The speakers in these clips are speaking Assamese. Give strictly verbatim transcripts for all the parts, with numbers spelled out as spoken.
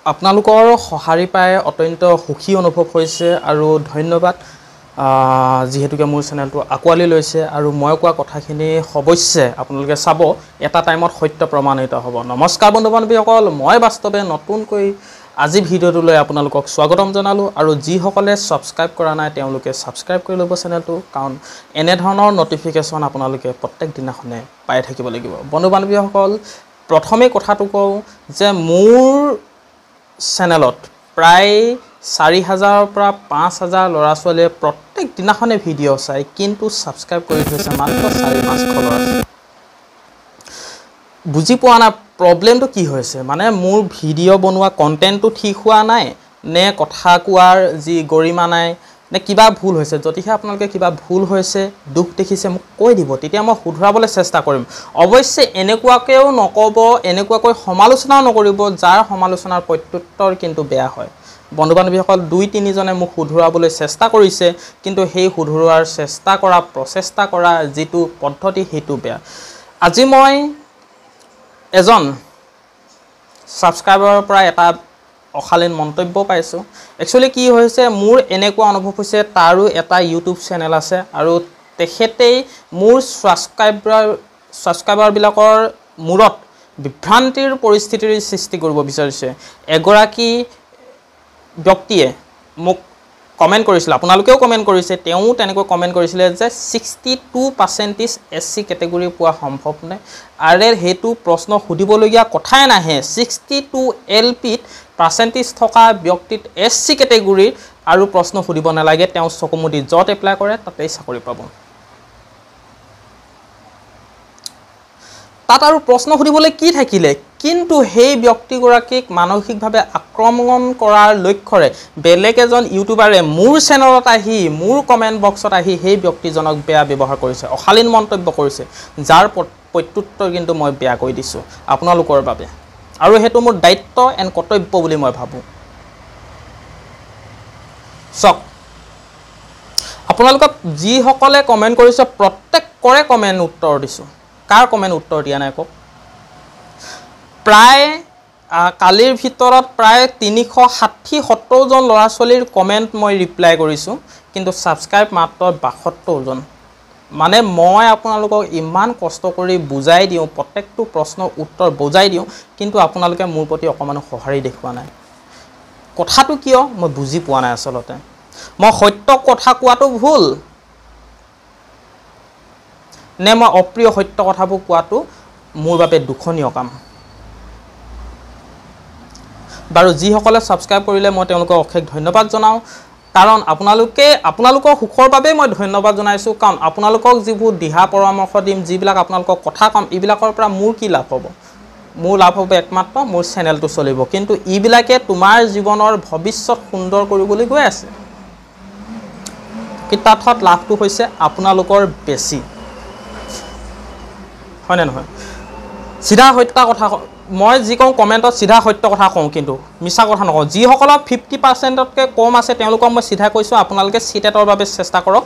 আপোনালোকৰ সহাৰি পাই অত্যন্ত সুখী অনুভৱ হৈছে আৰু ধন্যবাদ যিহেতুকে মোৰ চেনেলটো আকোৱালি লৈছে আৰু মই কোৱা কথাখিনি অৱশ্যে আপোনালোকে চাব এটা টাইমত সত্য প্ৰমাণিত হ'ব। নমস্কাৰ বন্ধু বান্ধৱীসকল, মই বাস্তৱে নতুনকৈ আজি ভিডিঅ'টো লৈ আপোনালোকক স্বাগতম জনালোঁ আৰু যিসকলে ছাবস্ক্ৰাইব কৰা নাই তেওঁলোকে ছাবস্ক্ৰাইব কৰি ল'ব চেনেলটো, কাৰণ এনে ধৰণৰ নটিফিকেশ্যন আপোনালোকে প্ৰত্যেক দিনাখনে পাই থাকিব লাগিব। বন্ধু বান্ধৱীসকল, প্ৰথমে কথাটো কওঁ যে মোৰ চেনেলত প্ৰায় চাৰি হাজাৰৰ পৰা পাঁচ হাজাৰ ল'ৰা ছোৱালীয়ে প্ৰত্যেক দিনাখনে ভিডিঅ' চায়, কিন্তু ছাবস্ক্ৰাইব কৰি থৈছে মাত্ৰ চাৰি পাঁচশ ল'ৰা ছোৱালী। বুজি পোৱা নাই প্ৰব্লেমটো কি হৈছে, মানে মোৰ ভিডিঅ' বনোৱা কণ্টেণ্টটো ঠিক হোৱা নাই নে কথা কোৱাৰ যি গৰিমা নাই নে কিবা ভুল হৈছে। যদিহে আপোনালোকে কিবা ভুল হৈছে, দুখ দেখিছে, মোক কৈ দিব, তেতিয়া মই শুধৰাবলৈ চেষ্টা কৰিম। অৱশ্যে এনেকুৱাকৈও নক'ব, এনেকুৱাকৈ সমালোচনাও নকৰিব যাৰ সমালোচনাৰ প্ৰত্যুত্তৰ কিন্তু বেয়া হয়। বন্ধু বান্ধৱীসকল, দুই তিনিজনে মোক শুধৰাবলৈ চেষ্টা কৰিছে, কিন্তু সেই শুধৰোৱাৰ চেষ্টা কৰা প্ৰচেষ্টা কৰা যিটো পদ্ধতি সেইটো বেয়া। আজি মই এজন ছাবস্ক্ৰাইবাৰৰ পৰা এটা অশালীন মন্তব্য পাইছোঁ। একচুৱেলি কি হৈছে, মোৰ এনেকুৱা অনুভৱ হৈছে তাৰো এটা ইউটিউব চেনেল আছে আৰু তেখেতেই মোৰ ছাবস্ক্ৰাইবাৰ ছাবস্ক্ৰাইবাৰবিলাকৰ মূৰত বিভ্ৰান্তিৰ পৰিস্থিতিৰ সৃষ্টি কৰিব বিচাৰিছে। এগৰাকী ব্যক্তিয়ে মোক কমেণ্ট কৰিছিলে, আপোনালোকেও কমেণ্ট কৰিছে, তেওঁ তেনেকৈ কমেণ্ট কৰিছিলে যে ছিক্সটি টু পাৰ্চেণ্টেজ এছ চি কেটেগৰী পোৱা সম্ভৱনে? আৰে সেইটো প্ৰশ্ন সুধিবলগীয়া কথাই নাহে। ছিক্সটি টু এল পিত পাৰ্চেণ্টেজ থকা ব্যক্তিত এছ চি কেটেগৰীৰ আৰু প্ৰশ্ন সুধিব নালাগে, তেওঁ চকুমুদি য'ত এপ্লাই কৰে তাতেই চাকৰি পাব। তাত আৰু প্ৰশ্ন সুধিবলৈ কি থাকিলে? কিন্তু সেই ব্যক্তিগৰাকীক মানসিকভাৱে আক্ৰমণ কৰাৰ লক্ষ্যৰে বেলেগ এজন ইউটিউবাৰে মোৰ চেনেলত আহি মোৰ কমেণ্ট বক্সত আহি সেই ব্যক্তিজনক বেয়া ব্যৱহাৰ কৰিছে, অশালীন মন্তব্য কৰিছে, যাৰ প্ৰত্যুত্তৰ কিন্তু মই বেয়া কৰি দিছোঁ আপোনালোকৰ বাবে, আৰু সেইটো মোৰ দায়িত্ব এণ্ড কৰ্তব্য বুলি মই ভাবোঁ। চাওক, আপোনালোকক যিসকলে কমেণ্ট কৰিছে প্ৰত্যেকৰে কমেণ্ট উত্তৰ দিছোঁ। কাৰ কমেণ্ট উত্তৰ দিয়া নাই কওক? প্ৰায় কালিৰ ভিতৰত প্ৰায় তিনিশ ষাঠি সত্তৰজন ল'ৰা ছোৱালীৰ কমেণ্ট মই ৰিপ্লাই কৰিছোঁ, কিন্তু ছাবস্ক্ৰাইব মাত্ৰ বাসত্তৰজন। মানে মই আপোনালোকক ইমান কষ্ট কৰি বুজাই দিওঁ, প্ৰত্যেকটো প্ৰশ্নৰ উত্তৰ বুজাই দিওঁ, কিন্তু আপোনালোকে মোৰ প্ৰতি অকণমানো সঁহাৰি দেখুওৱা নাই। কথাটো কিয় মই বুজি পোৱা নাই। আচলতে মই সত্য কথা কোৱাটো ভুল নে মই অপ্ৰিয় সত্য কথাবোৰ কোৱাটো মোৰ বাবে দুখনীয় কাম? বাৰু যিসকলে ছাবস্ক্ৰাইব কৰিলে মই তেওঁলোকক অশেষ ধন্যবাদ জনাওঁ, কাৰণ আপোনালোকে আপোনালোকৰ সুখৰ বাবে মই ধন্যবাদ জনাইছোঁ। কাৰণ আপোনালোকক যিবোৰ দিহা পৰামৰ্শ দিম, যিবিলাক আপোনালোকক কথা ক'ম, এইবিলাকৰ পৰা মোৰ কি লাভ হ'ব? মোৰ লাভ হ'ব একমাত্ৰ মোৰ চেনেলটো চলিব, কিন্তু এইবিলাকে তোমাৰ জীৱনৰ ভৱিষ্যত সুন্দৰ কৰিবলৈ গৈ আছে। কিন্তু তাত লাভটো হৈছে আপোনালোকৰ বেছি, হয়নে নহয়? চিধা সত্য কথা মই যি কওঁ কমেণ্টত চিধা সত্য কথা কওঁ, কিন্তু মিছা কথা নকওঁ। যিসকলৰ ফিফটি পাৰ্চেণ্টতকৈ কম আছে তেওঁলোকক মই চিধা কৈছোঁ, আপোনালোকে চিটেটৰ বাবে চেষ্টা কৰক।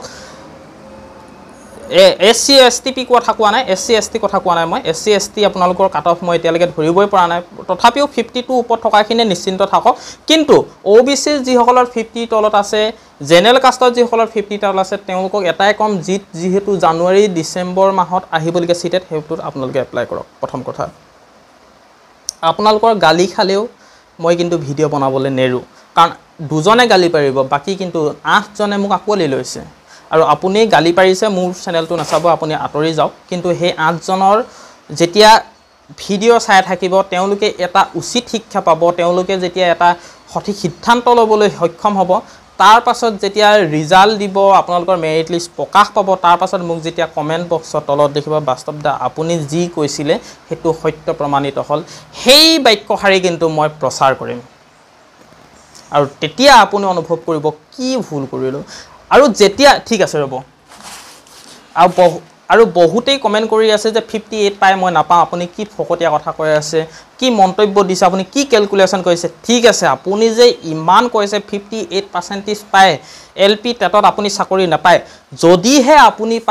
A S C S T P কথা কোৱা নাই, এছ চি এছ টি কথা কোৱা নাই মই। এছ চি এছ টি আপোনালোকৰ কাট অফ মই এতিয়ালৈকে ধৰিবই পৰা নাই, তথাপিও ফিফটি টু ওপৰত থকাখিনিয়ে নিশ্চিন্ত থাকক। কিন্তু অ' বি চিৰ যিসকলৰ ফিফটি তলত আছে, জেনেৰেল কাষ্টত যিসকলৰ ফিফটি তলত আছে, তেওঁলোকক এটাই ক'ম, যি যিহেতু জানুৱাৰী ডিচেম্বৰ মাহত আহিবলগীয়া চিটেট সেইটোত আপোনালোকে এপ্লাই কৰক। প্ৰথম কথা, আপোনালোকৰ গালি খালেও মই কিন্তু ভিডিঅ' বনাবলৈ নেৰোঁ, কাৰণ দুজনে গালি পাৰিব, বাকী কিন্তু আঠজনে মোক আকোৱালি লৈছে। আৰু আপুনি গালি পাৰিছে, মোৰ চেনেলটো নাচাব, আপুনি আঁতৰি যাওক। কিন্তু সেই আঠজনৰ যেতিয়া ভিডিঅ' চাই থাকিব, তেওঁলোকে এটা উচিত শিক্ষা পাব, তেওঁলোকে যেতিয়া এটা সঠিক সিদ্ধান্ত ল'বলৈ সক্ষম হ'ব, তাৰ পাছত যেতিয়া ৰিজাল্ট দিব, আপোনালোকৰ মেৰিট লিষ্ট প্ৰকাশ পাব, তাৰ পাছত মোক যেতিয়া কমেণ্ট বক্সৰ তলত দেখিব, বাস্তৱ দা আপুনি যি কৈছিলে সেইটো সত্য প্ৰমাণিত হ'ল, সেই বাক্যশাৰী কিন্তু মই প্ৰচাৰ কৰিম। আৰু তেতিয়া আপুনি অনুভৱ কৰিব কি ভুল কৰিলোঁ। আৰু যেতিয়া ঠিক আছে ৰ'ব, আৰু বহু আৰু বহুতেই কমেণ্ট কৰি আছে যে ফিফটি এইট পাই মই নাপাওঁ, আপুনি কি ফকতীয়া কথা কৈ আছে, কি মন্তব্য দিছে, আপুনি কি কেলকুলেশ্যন কৰিছে? ঠিক আছে, আপুনি যে ইমান কৈছে ফিফটি এইট পাৰ্চেণ্টেজ পায় এল পি টেটত আপুনি চাকৰি নাপায়, যদিহে আপুনি পায়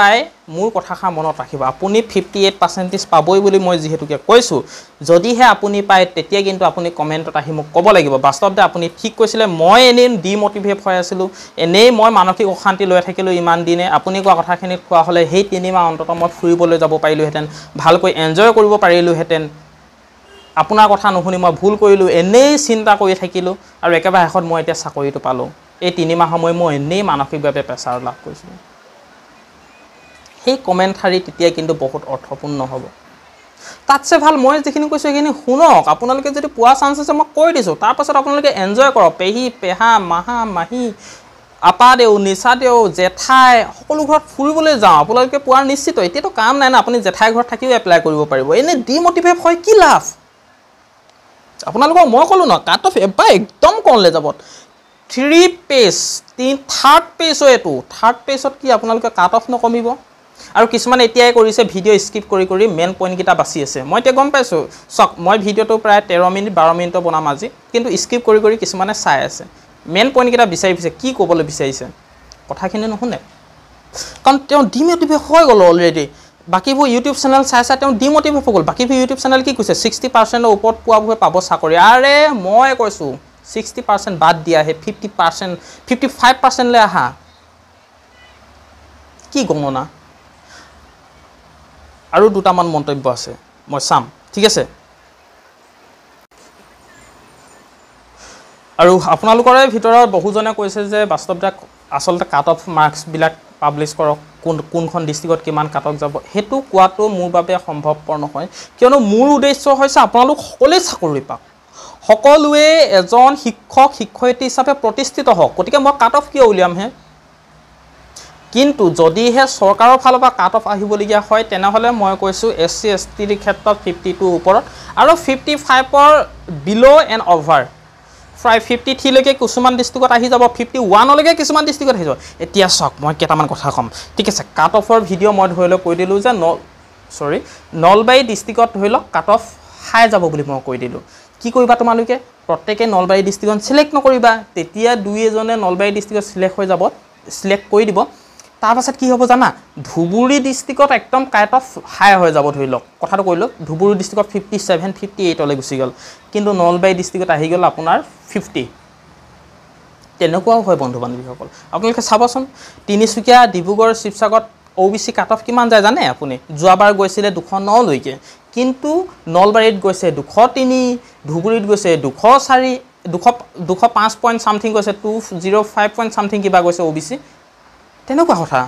মোৰ কথাষাৰ মনত ৰাখিব আপুনি ফিফটি এইট পাৰ্চেণ্টেজ পাবই বুলি মই যিহেতুকে কৈছোঁ যদিহে আপুনি পায় তেতিয়া কিন্তু আপুনি কমেণ্টত আহি মোক ক'ব লাগিব বাস্তৱতে আপুনি ঠিক কৈছিলে মই এনেই ডিমোটিভেট হৈ আছিলোঁ এনেই মই মানসিক অশান্তি লৈ থাকিলোঁ ইমান দিনে আপুনি কোৱা কথাখিনিত খোৱা হ'লে সেই তিনিমাহ অন্তত মই ফুৰিবলৈ যাব পাৰিলোহেঁতেন ভালকৈ এনজয় কৰিব পাৰিলোহেঁতেন আপোনাৰ কথা নুশুনি মই ভুল কৰিলোঁ এনেই চিন্তা কৰি থাকিলোঁ আৰু একেবাৰে শেষত মই এতিয়া চাকৰিটো পালোঁ এই তিনিমাহ সময় মই এনেই মানসিকভাৱে প্ৰেছাৰ লাভ কৰিছিলোঁ সেই কমেণ্ট শাৰী তেতিয়া কিন্তু বহুত অৰ্থপূৰ্ণ হ'ব তাতছে ভাল মই যিখিনি কৈছোঁ সেইখিনি শুনক আপোনালোকে যদি পোৱা চান্স আছে মই কৈ দিছোঁ তাৰপাছত আপোনালোকে এনজয় কৰক পেহী পেহা মাহা মাহী আপা দেউ নিচা দেউ জেঠাই সকলো ঘৰত ফুৰিবলৈ যাওঁ আপোনালোকে পোৱাৰ নিশ্চিত এতিয়াতো কাম নাই না আপুনি জেঠাই ঘৰত থাকিও এপ্লাই কৰিব পাৰিব এনেই ডিমোটিভেট হয় কি লাভ আপোনালোকক মই ক'লোঁ ন কাট অফ এবাৰ একদম কমলৈ যাব থ্ৰী পেজ তিনি থাৰ্ড পেজো এইটো থাৰ্ড পেজত কি আপোনালোকে কাট অফ নকমিব আৰু কিছুমান এতিয়াই কৰিছে ভিডিঅ' স্কিপ কৰি কৰি মেইন পইণ্টকেইটা বাছি আছে মই এতিয়া গম পাইছোঁ চাওক মই ভিডিঅ'টো প্ৰায় তেৰ মিনিট বাৰ মিনিটৰ বনাম আজি কিন্তু স্কিপ কৰি কৰি কিছুমানে চাই আছে মেইন পইণ্টকেইটা বিচাৰি ফুৰিছে কি ক'বলৈ বিচাৰিছে কথাখিনি নুশুনে কাৰণ তেওঁ ডিমোটিভেট হৈ গ'ল অলৰেডি বাকীবোৰ ইউটিউব চেনেল চাই চাই তেওঁ ডিমোটিভেট হৈ গ'ল বাকীবোৰ ইউটিউব চেনেল কি কৈছে ছিক্সটি পাৰ্চেণ্টৰ ওপৰত পোৱাবোৰে পাব চাকৰি আৰে মই কৈছোঁ ছিক্সটি পাৰ্চেণ্ট বাদ দিয়াহে ফিফটি পাৰ্চেণ্ট ফিফটি ফাইভ পাৰ্চেণ্টলৈ আহা কি গণনা আৰু দুটামান মন্তব্য আছে মই চাম ঠিক আছে আৰু আপোনালোকৰে ভিতৰত বহুজনে কৈছে যে বাস্তৱতে আচলতে কাট অফ মাৰ্কছবিলাক পাব্লিছ কৰক কোন কোনখন ডিষ্ট্ৰিক্টত কিমান কাট অফ যাব সেইটো কোৱাটো মোৰ বাবে সম্ভৱপৰ নহয় কিয়নো মোৰ উদ্দেশ্য হৈছে আপোনালোক সকলোৱে চাকৰি পাওক সকলোৱে এজন শিক্ষক শিক্ষয়িত্ৰী হিচাপে প্ৰতিষ্ঠিত হওক গতিকে মই কাট অফ কিয় উলিয়ামহে কিন্তু যদিহে চৰকাৰৰ ফালৰ পৰা কাট অফ আহিবলগীয়া হয় তেনেহ'লে মই কৈছোঁ এছ চি এছ টিৰ ক্ষেত্ৰত ফিফটি টুৰ ওপৰত আৰু ফিফটি ফাইভৰ বিল' এণ্ড অভাৰ প্ৰায় ফিফটি থ্ৰীলৈকে কিছুমান ডিষ্ট্ৰিক্টত আহি যাব ফিফটি ওৱানলৈকে কিছুমান ডিষ্ট্ৰিক্টত আহি যাব এতিয়া চাওক মই কেইটামান কথা ক'ম ঠিক আছে কাট অফৰ ভিডিঅ' মই ধৰি লওক কৈ দিলোঁ যে ন চৰি নলবাৰী ডিষ্ট্ৰিক্টত ধৰি লওক কাট অফ হাই যাব বুলি মই কৈ দিলোঁ কি কৰিবা তোমালোকে প্ৰত্যেকে নলবাৰী ডিষ্ট্ৰিক্টত চিলেক্ট নকৰিবা তেতিয়া দুই এজনে নলবাৰী ডিষ্ট্ৰিক্টত চিলেক্ট হৈ যাব চিলেক্ট কৰি দিব তাৰপাছত কি হ'ব জানা ধুবুৰী ডিষ্ট্ৰিক্টত একদম কাট অফ হাই হৈ যাব ধৰি লওক কথাটো কৈ লওক ধুবুৰী ডিষ্ট্ৰিক্টত ফিফটি ছেভেন ফিফটি এইটলৈ গুচি গ'ল কিন্তু নলবাৰী ডিষ্ট্ৰিক্টত আহি গ'ল আপোনাৰ ফিফটি তেনেকুৱাও হয় বন্ধু বান্ধৱীসকল আপোনালোকে চাবচোন তিনিচুকীয়া ডিব্ৰুগড় শিৱসাগৰত O' B C cut off কিমান যায় জানে আপুনি যোৱাবাৰ গৈছিলে দুশ নলৈকে কিন্তু নলবাৰীত গৈছে দুশ তিনি ধুবুৰীত গৈছে দুশ চাৰি দুশ দুশ পাঁচ পইণ্ট চামথিং গৈছে two zero' five point something কিবা গৈছে অ' বি চি তেনেকুৱা কথা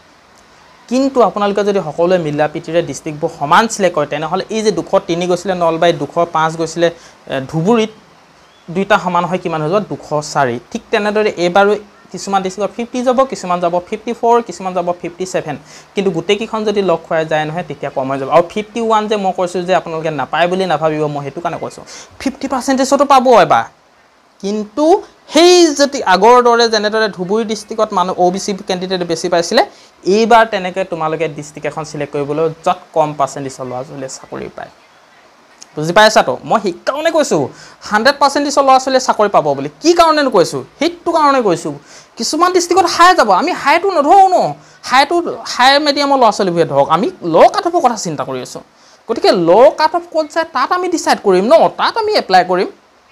কিন্তু আপোনালোকে যদি সকলোৱে মিলা প্ৰীতিৰে ডিষ্ট্ৰিক্টবোৰ সমান চিলেক্ট কৰে তেনেহ'লে এই যে দুশ তিনি গৈছিলে নলবাৰীত দুশ পাঁচ গৈছিলে ধুবুৰীত দুইটা সমান হয় কিমান হৈ যাব দুশ চাৰি ঠিক তেনেদৰে এইবাৰো কিছুমান ডিষ্ট্ৰিক্টত ফিফটি যাব কিছুমান যাব ফিফটি ফ'ৰ কিছুমান যাব ফিফটি ছেভেন কিন্তু গোটেইকেইখন যদি লগ খুৱাই যায় নহয় তেতিয়া কম হৈ যাব আৰু ফিফটি ওৱান যে মই কৈছোঁ যে আপোনালোকে নাপায় বুলি নাভাবিব মই সেইটো কাৰণে কৈছোঁ ফিফটি পাৰ্চেণ্টেজতো পাব এবাৰ কিন্তু সেই যদি আগৰ দৰে যেনেদৰে ধুবুৰী ডিষ্ট্ৰিক্টত মানুহ অ' বি চি কেণ্ডিডেট বেছি পাইছিলে এইবাৰ তেনেকৈ তোমালোকে ডিষ্ট্ৰিক্ট এখন চিলেক্ট কৰিবলৈ য'ত কম পাৰ্চেণ্টেজৰ ল'ৰা ছোৱালীয়ে চাকৰি পায় বুজি পাইছাতো মই সেইকাৰণে কৈছোঁ হাণ্ড্ৰেড পাৰ্চেণ্টেজৰ ল'ৰা ছোৱালীয়ে চাকৰি পাব বুলি কি কাৰণেনো কৈছোঁ সেইটো কাৰণে কৈছোঁ কিছুমান ডিষ্ট্ৰিক্টত হাই যাব আমি হাইটো নধৰোঁ ন হাইটো হাই মিডিয়ামৰ ল'ৰা ছোৱালীবোৰে ধৰক আমি ল' কাট অফৰ কথা চিন্তা কৰি আছোঁ গতিকে ল' কাট অফ ক'ত যায় তাত আমি ডিচাইড কৰিম ন তাত আমি এপ্লাই কৰিম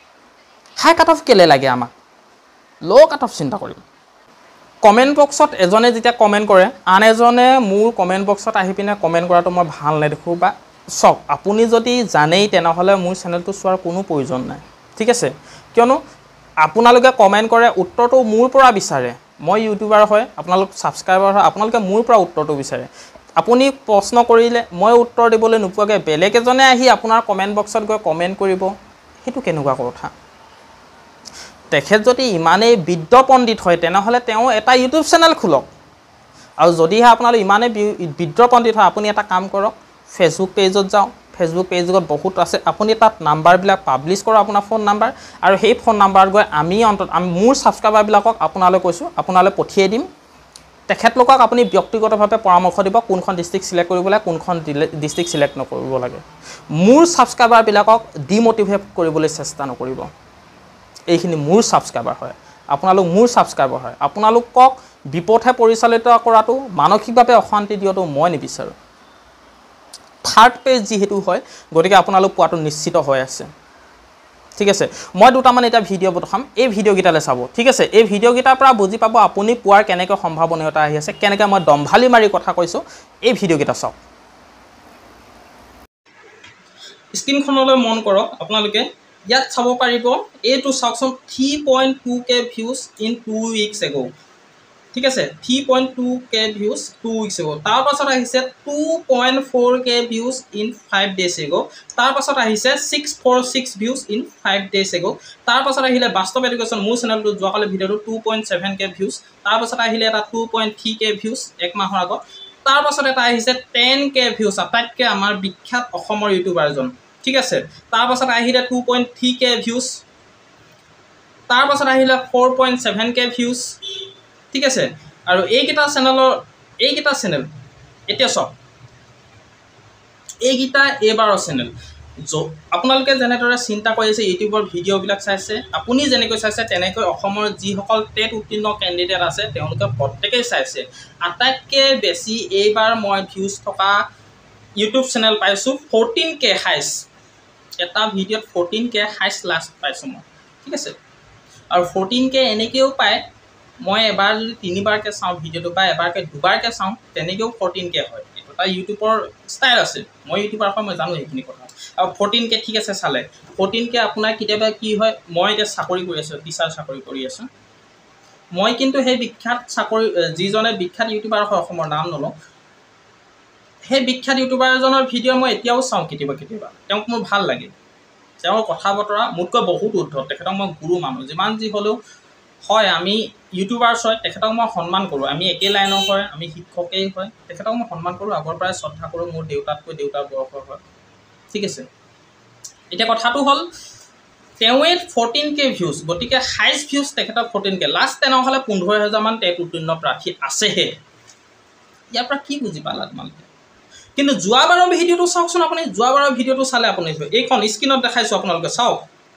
হাই কাট অফ কেলৈ লাগে আমাক ল' কাট অফ চিন্তা কৰিম কমেণ্ট বক্সত এজনে যেতিয়া কমেণ্ট কৰে আন এজনে মোৰ কমেণ্ট বক্সত আহি পিনে কমেণ্ট কৰাটো মই ভাল নেদেখোঁ বা চাওক আপুনি যদি জানেই তেনেহ'লে মোৰ চেনেলটো চোৱাৰ কোনো প্ৰয়োজন নাই ঠিক আছে কিয়নো আপোনালোকে কমেণ্ট কৰে উত্তৰটো মোৰ পৰা বিচাৰে মই ইউটিউবাৰ হয় আপোনালোক ছাবস্ক্ৰাইবাৰ হয় আপোনালোকে মোৰ পৰা উত্তৰটো বিচাৰে আপুনি প্ৰশ্ন কৰিলে মই উত্তৰ দিবলৈ নোপোৱাকৈ বেলেগ এজনে আহি আপোনাৰ কমেণ্ট বক্সত গৈ কমেণ্ট কৰিব সেইটো কেনেকুৱা কথা তেখেত যদি ইমানেই বিদ্য পণ্ডিত হয় তেনেহ'লে তেওঁ এটা ইউটিউব চেনেল খোলক আৰু যদিহে আপোনালোক ইমানেই বিদ্য পণ্ডিত হয় আপুনি এটা কাম কৰক ফেচবুক পেজত যাওক ফেচবুক পেজত বহুত আছে আপুনি তাত নাম্বাৰবিলাক পাব্লিছ কৰক আপোনাৰ ফোন নাম্বাৰ আৰু সেই ফোন নাম্বাৰত গৈ আমি অন্তত আমি মোৰ ছাবস্ক্ৰাইবাৰবিলাকক আপোনালৈ কৈছোঁ আপোনালৈ পঠিয়াই দিম তেখেতলোকক আপুনি ব্যক্তিগতভাৱে পৰামৰ্শ দিব কোনখন ডিষ্ট্ৰিক্ট চিলেক্ট কৰিব লাগে কোনখন ডিষ্ট্ৰিক্ট চিলেক্ট নকৰিব লাগে মোৰ ছাবস্ক্ৰাইবাৰবিলাকক ডিমোটিভেট কৰিবলৈ চেষ্টা নকৰিব এইখিনি মোৰ ছাবস্ক্ৰাইবাৰ হয় আপোনালোক মোৰ ছাবস্ক্ৰাইবাৰ হয় আপোনালোকক বিপথে পৰিচালিত কৰাটো মানসিকভাৱে অশান্তি দিয়াটো মই নিবিচাৰোঁ থাৰ্ড পেজ যিহেতু হয় গতিকে আপোনালোক পোৱাটো নিশ্চিত হৈ আছে ঠিক আছে মই দুটামান এটা ভিডিঅ' পঠাম এই ভিডিঅ'কেইটালৈ চাব ঠিক আছে এই ভিডিঅ'কেইটাৰ পৰা বুজি পাব আপুনি পোৱাৰ কেনেকৈ সম্ভাৱনীয়তা আহি আছে কেনেকৈ মই দম্ভালি মাৰি কথা কৈছোঁ এই ভিডিঅ'কেইটা চাওক স্ক্ৰীনখনলৈ মন কৰক আপোনালোকে ইয়াত চাব পাৰিব এইটো চাওকচোন three point two K views in two weeks ago ঠিক আছে three point two K views two weeks ago তাৰ পাছত আহিছে two point four K views in five days ago তাৰ পাছত আহিছে six four six views in five days ago তাৰ পাছত আহিলে বাস্তৱ এডুকেশ্যন মোৰ চেনেলটো যোৱাকালি ভিডিঅ'টো two point seven K views তাৰ পাছত আহিলে এটা two point three K views এক মাহৰ আগত তাৰ পাছত এটা আহিছে টেন কে ভিউজ আটাইতকৈ আমাৰ বিখ্যাত অসমৰ ইউটিউবাৰজন ঠিক আছে তাৰ পাছত আহিলে two point three K views তাৰ পাছত আহিলে four point seven K views ঠিক আছে আৰু এইকেইটা চেনেলৰ এইকেইটা চেনেল এতিয়া চাওক এইকেইটা এইবাৰৰ চেনেল আপোনালোকে যেনেদৰে চিন্তা কৰি আছে ইউটিউবৰ ভিডিঅ'বিলাক চাইছে আপুনি যেনেকৈ চাইছে তেনেকৈ অসমৰ যিসকল টেট উত্তীৰ্ণ কেণ্ডিডেট আছে তেওঁলোকে প্ৰত্যেকেই চাইছে আটাইতকৈ বেছি এইবাৰ মই ভিউজ থকা ইউটিউব চেনেল পাইছোঁ ফৰ্টিন কে হাইষ্ট এটা ভিডিঅ'ত ফৰ্টিন কে হাইষ্ট লাষ্ট পাইছোঁ মই ঠিক আছে আৰু ফৰ্টিন কে এনেকৈও পায় মই এবাৰ যদি তিনিবাৰকৈ চাওঁ ভিডিঅ'টো বা এবাৰকৈ দুবাৰকৈ চাওঁ তেনেকৈও ফৰ্টিন কে হয় এইটো এটা ইউটিউবৰ ষ্টাইল আছে মই ইউটিউবাৰ হয় মই জানো সেইখিনি কথা আৰু ফৰ্টিন কে ঠিক আছে চালে ফৰ্টিন কে আপোনাৰ কেতিয়াবা কি হয় মই এতিয়া চাকৰি কৰি আছোঁ টিচাৰ চাকৰি কৰি আছোঁ মই কিন্তু সেই বিখ্যাত চাকৰি যিজনে বিখ্যাত ইউটিউবাৰ হয় অসমৰ নাম নলওঁ সেই বিখ্যাত ইউটিউবাৰজনৰ ভিডিঅ' মই এতিয়াও চাওঁ কেতিয়াবা কেতিয়াবা তেওঁক মোৰ ভাল লাগে তেওঁৰ কথা বতৰা মোতকৈ বহুত উদ্ধত তেখেতক মই গুৰু মানুহ যিমান যি হ'লেও হয় আমি ইউটিউবাৰ্ছ হয় তেখেতক মই সন্মান কৰোঁ আমি একে লাইনৰ হয় আমি শিক্ষকেই হয় তেখেতক মই সন্মান কৰোঁ আগৰ পৰাই শ্ৰদ্ধা কৰোঁ মোৰ দেউতাতকৈ দেউতাৰ বয়সৰ হয় ঠিক আছে এতিয়া কথাটো হ'ল তেওঁৱে ফৰ্টিন কে ভিউজ গতিকে হাইষ্ট ভিউজ তেখেতৰ ফৰ্টিন কে লাষ্ট তেনেহ'লে পোন্ধৰ হাজাৰমান টেট উত্তীৰ্ণ প্ৰাৰ্থী আছেহে ইয়াৰ পৰা কি বুজি পালা তোমালোকে কিন্তু যোৱাবাৰৰ ভিডিঅ'টো চাওকচোন আপুনি যোৱাবাৰৰ ভিডিঅ'টো চালে আপুনি এইখন স্ক্ৰীনত দেখাইছোঁ আপোনালোকে চাওক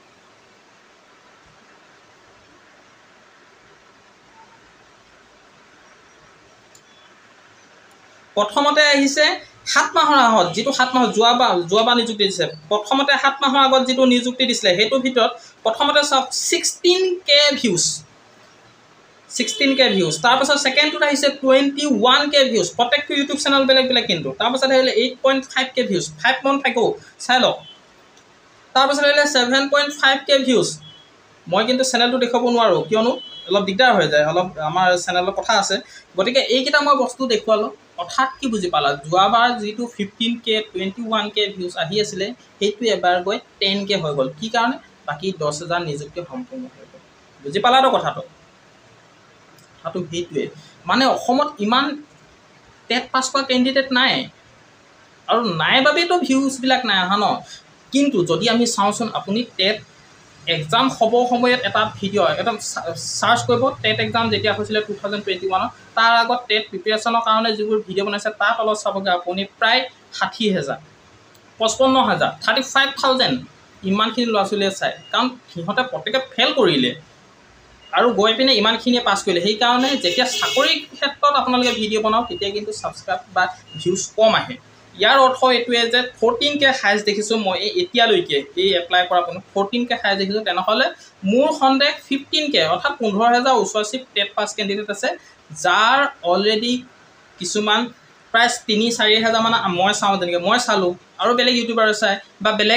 প্ৰথমতে আহিছে সাত মাহৰ আগত যিটো সাত মাহৰ যোৱাবাৰ যোৱাবাৰ নিযুক্তি দিছে প্ৰথমতে সাত মাহৰ আগত যিটো নিযুক্তি দিছিলে সেইটোৰ ভিতৰত প্ৰথমতে চাওক sixteen K views sixteen K views তাৰপাছত ছেকেণ্ডটোত আহিছে টুৱেণ্টি ওৱান কে ভিউজ প্ৰত্যেকটো ইউটিউব চেনেল বেলেগ বেলেগ কিন্তু তাৰপাছত আহিলে eight point five K views five point ফাইভো চাই লওক তাৰপাছত আহিলে seven point five K views মই কিন্তু চেনেলটো দেখুৱাব নোৱাৰোঁ কিয়নো অলপ দিগদাৰ হৈ যায় অলপ আমাৰ চেনেলৰ কথা আছে গতিকে এইকেইটা মই বস্তু দেখুৱালোঁ অৰ্থাৎ কি বুজি পালা যোৱাবাৰ যিটো fifteen K twenty one K views আহি আছিলে সেইটো এবাৰ গৈ টেন কে হৈ গ'ল কি কাৰণে বাকী দহ হাজাৰ নিযুক্তি সম্পূৰ্ণ হৈ গ'ল বুজি পালাতো কথাটো কথাটো সেইটোৱে মানে অসমত ইমান টেট পাছ কৰা কেণ্ডিডেট নাই আৰু নাই বাবেতো ভিউজবিলাক নাই অহা ন কিন্তু যদি আমি চাওঁচোন আপুনি টেট এক্সাম হ'ব সময়ত এটা ভিডিঅ' একদম চাৰ্চ কৰিব টেট এক্সাম যেতিয়া হৈছিলে টু থাউজেণ্ড টুৱেণ্টি ওৱানত তাৰ আগত টেট প্ৰিপেৰেশ্যনৰ কাৰণে যিবোৰ ভিডিঅ' বনাইছে তাৰ তলত চাবগৈ আপুনি প্ৰায় ষাঠি হাজাৰ পঁচপন্ন হাজাৰ থাৰ্টি ফাইভ থাউজেণ্ড ইমানখিনি ল'ৰা ছোৱালীয়ে চায় কাৰণ সিহঁতে প্ৰত্যেকে ফেইল কৰিলে আৰু গৈ পিনে ইমানখিনিয়ে পাছ কৰিলে সেইকাৰণে যেতিয়া চাকৰিৰ ক্ষেত্ৰত আপোনালোকে ভিডিঅ' বনাওক তেতিয়া কিন্তু ছাবস্ক্ৰাইব বা ভিউজ কম আহে ইয়াৰ অৰ্থ এইটোৱে যে ফৰ্টিন কে হাইজ দেখিছোঁ মই এই এতিয়ালৈকে এই এপ্লাই কৰা কোনো ফৰ্টিন কে হাইজ দেখিছোঁ তেনেহ'লে মোৰ সন্দেহ ফিফটিন কে অৰ্থাৎ পোন্ধৰ হাজাৰ ওচৰ টেট পাছ কেণ্ডিডেট আছে যাৰ অলৰেডি কিছুমান প্ৰায় তিনি চাৰি হাজাৰমান মই চাওঁ তেনেকৈ মই চালোঁ আৰু বেলেগ ইউটিউবাৰে চায় বা বেলেগ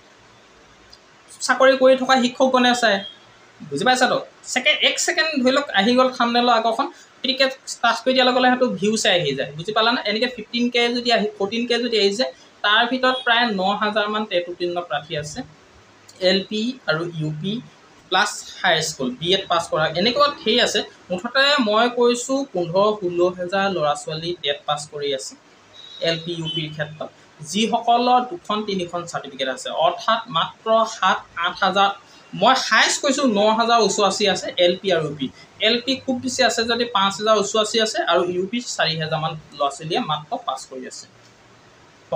চাকৰি কৰি থকা শিক্ষকগণে চায় বুজি পাইছাতো ছেকেণ্ড এক ছেকেণ্ড ধৰি লওক আহি গ'ল থাম্বনেইলৰ আগৰখন গতিকে টাচ কৰি দিয়াৰ লগে লগে সেইটো ভিউ চাই আহি যায় বুজি পালানে এনেকৈ ফিফটিন কে যদি আহি ফৰ্টিন কে যদি আহিছে তাৰ ভিতৰত প্ৰায় ন হাজাৰমান টেট উত্তীৰ্ণ প্ৰাৰ্থী আছে এল পি আৰু U P plus high school B Ed pass কৰা এনেকুৱা ধেৰ আছে মুঠতে মই কৈছোঁ পোন্ধৰ ষোল্ল হাজাৰ ল'ৰা ছোৱালী টেট পাছ কৰি আছে এল পি ইউ পিৰ ক্ষেত্ৰত যিসকলৰ দুখন তিনিখন চাৰ্টিফিকেট আছে অৰ্থাৎ মাত্ৰ সাত আঠ হাজাৰ মই হাইষ্ট কৈছোঁ ন হাজাৰ ওচৰাশী আছে এল পি আৰু ইউ পি এল পি খুব বেছি আছে যদি পাঁচ হাজাৰ ওচৰাশী আছে আৰু ইউ পি চাৰি হাজাৰমান ল'ৰা ছোৱালীয়ে মাত্ৰ পাছ কৰি আছে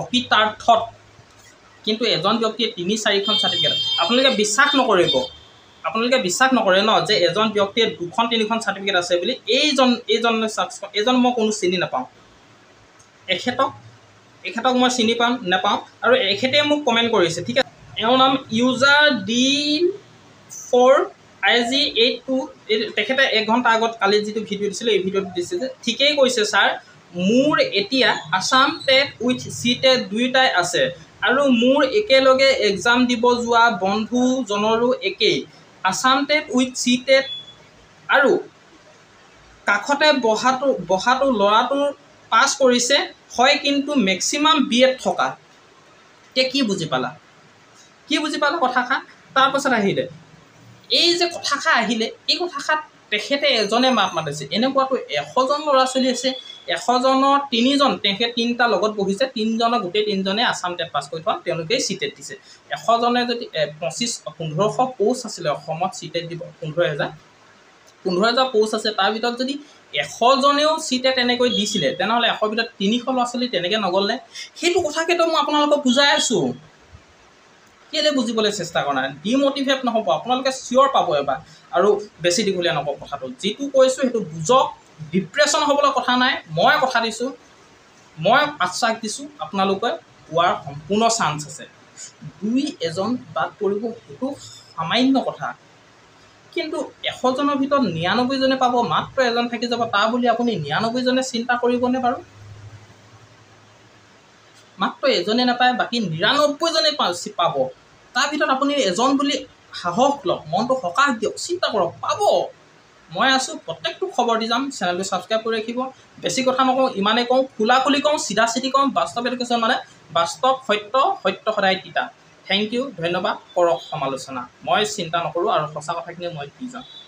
প্ৰকৃতাৰ্থত কিন্তু এজন ব্যক্তিয়ে তিনি চাৰিখন চাৰ্টিফিকেট আপোনালোকে বিশ্বাস নকৰিব আপোনালোকে বিশ্বাস নকৰে ন যে এজন ব্যক্তিয়ে দুখন তিনিখন চাৰ্টিফিকেট আছে বুলি। এইজন এইজন এইজন মই কোনো চিনি নাপাওঁ। এখেতক এখেতক মই চিনি পাম নাপাওঁ আৰু এখেতে মোক কমেণ্ট কৰিছে, ঠিক আছে। এওঁৰ নাম user D four I G eight two. তেখেতে এক ঘণ্টা আগত কালি যিটো ভিডিঅ' দিছিলে এই ভিডিঅ'টো দিছে যে ঠিকেই কৈছে ছাৰ, মোৰ এতিয়া Assam TET with C TET দুয়োটাই আছে আৰু মোৰ একেলগে এক্সাম দিব যোৱা বন্ধুজনৰো একেই Assam TET with C TET আৰু কাষতে বহাটো বহাটো ল'ৰাটোৰ পাছ কৰিছে হয়, কিন্তু মেক্সিমাম বি এড থকা। এতিয়া কি বুজি পালা কি বুজি পালা কথাষাৰ? তাৰপাছত আহিলে এই যে কথাষাৰ আহিলে এই কথাষাৰ তেখেতে এজনে মাত মাতিছে। এনেকুৱাতো এশজন ল'ৰা ছোৱালী আছে, এশজনৰ তিনিজন তেখেতে তিনিটা লগত বহিছে, তিনিজনৰ গোটেই তিনিজনে আছাম টেট পাছ কৰি থোৱা, তেওঁলোকেই চি টেট দিছে। এশজনে যদি পঁচিছ পোন্ধৰশ প'ষ্ট আছিলে অসমত চি টেট দিব, পোন্ধৰ হেজাৰ পোন্ধৰ হেজাৰ প'ষ্ট আছে। তাৰ ভিতৰত যদি এশজনেও চি টেট তেনেকৈ দিছিলে তেনেহ'লে এশৰ ভিতৰত তিনিশ ল'ৰা ছোৱালী তেনেকৈ নগ'লে। সেইটো কথাকেতো মই আপোনালোকক বুজাই আছোঁ। কেলৈ বুজিবলৈ চেষ্টা কৰা নাই? ডিম'টিভেট নহ'ব, আপোনালোকে চিয়'ৰ পাব এবাৰ। আৰু বেছি দীঘলীয়া নকওঁ কথাটো, যিটো কৈছোঁ সেইটো বুজক। ডিপ্ৰেশ্যন হ'বলৈ কথা নাই। মই কথা দিছোঁ, মই আশ্বাস দিছোঁ আপোনালোকে পোৱাৰ সম্পূৰ্ণ চান্স আছে। দুই এজন বাদ পৰিব সেইটো সামান্য কথা, কিন্তু এশজনৰ ভিতৰত নিৰানব্বৈজনে পাব, মাত্ৰ এজন থাকি যাব। তাৰ বুলি আপুনি নিৰানব্বৈজনে চিন্তা কৰিবনে বাৰু? মাত্ৰ এজনে নাপায়, বাকী নিৰানব্বৈজনে পাব। তাৰ ভিতৰত আপুনি এজন বুলি সাহস লওক, মনটো সকাহ দিয়ক, চিন্তা কৰক, পাব। মই আছোঁ, প্ৰত্যেকটো খবৰ দি যাম। চেনেলটো ছাবস্ক্ৰাইব কৰি ৰাখিব। বেছি কথা নকওঁ, ইমানেই কওঁ, খোলা খুলি কওঁ, চিধা চিধি কওঁ। বাস্তৱ এডুকেশ্যন মানে বাস্তৱ সত্য, সত্য সদায় তিতা। থেংক ইউ, ধন্যবাদ। কৰক সমালোচনা, মই চিন্তা নকৰোঁ আৰু সঁচা কথাখিনি মই দি যাম।